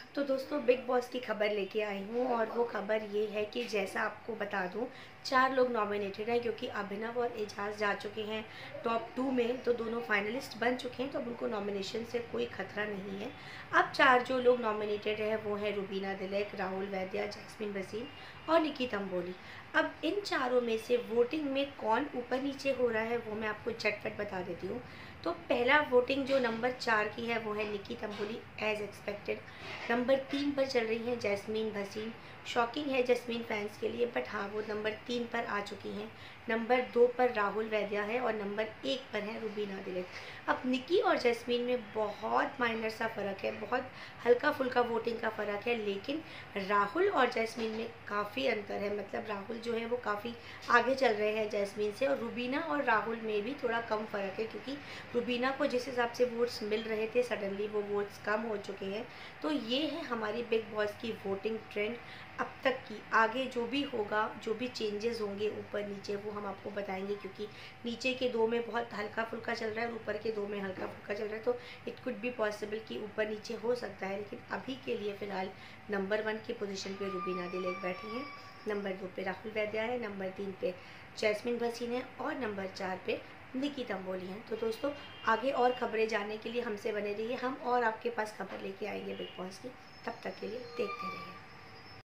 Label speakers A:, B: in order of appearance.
A: तो दोस्तों big Boss की खबर लेके आई हूँ और वो खबर ये है कि जैसा आपको बता दूँ, 4 लोग नॉमिनेटेड हैं क्योंकि अभिनव और एजाज जा चुके हैं टॉप 2 में, तो दोनों फाइनलिस्ट बन चुके हैं, तो अब उनको नॉमिनेशन से कोई खतरा नहीं है। अब 4 जो लोग नॉमिनेटेड हैं वो हैं रुबीना दिलैक, राहुल वैद्या, जैस्मीन वसीम और निकी तंबोली। अब इन चारों में से वोटिंग में कौन ऊपर नीचे हो रहा है वो मैं आपको झटपट बता देती हूँ। तो पहला वोटिंग जो नंबर 4 की है वो है Nikki Tamboli as expected. Number 3 पर चल रही हैं जैस्मीन भसीन। शॉकिंग है जैस्मीन फैंस के लिए, बट हाँ वो नंबर 3 पर आ चुकी हैं। नंबर 2 पर राहुल वैद्या है और नंबर 1 पर है रुबीना दिलीप। अब निकी और जैस्मीन में बहुत माइनर सा फ़र्क है, बहुत हल्का फुल्का वोटिंग का फ़र्क है, लेकिन राहुल और जैस्मीन में काफ़ी अंतर है। मतलब राहुल जो है वो काफ़ी आगे चल रहे हैं जैस्मीन से, और रुबीना और राहुल में भी थोड़ा कम फ़र्क है क्योंकि रुबीना को जिस हिसाब से वोट्स मिल रहे थे सडनली वो वोट्स कम हो चुके हैं। तो ये है हमारी बिग बॉस की वोटिंग ट्रेंड अब तक की। आगे जो भी होगा, जो भी चेंजेस होंगे ऊपर नीचे, वो हम आपको बताएंगे क्योंकि नीचे के 2 में बहुत हल्का फुल्का चल रहा है और ऊपर के 2 में हल्का फुल्का चल रहा है, तो इट कुड बी पॉसिबल कि ऊपर नीचे हो सकता है। लेकिन अभी के लिए फ़िलहाल नंबर 1 की पोजीशन पे रुबीना दिलैक बैठी हैं, नंबर 2 पे राहुल वैद्या है, नंबर 3 पे जैस्मीन भसीन है और नंबर 4 पे निकी तंबोली हैं। तो दोस्तों आगे और खबरें जानने के लिए हमसे बने रहिए, हम और आपके पास खबर लेके आएंगे बिग बॉस की। तब तक के लिए देखते रहिए।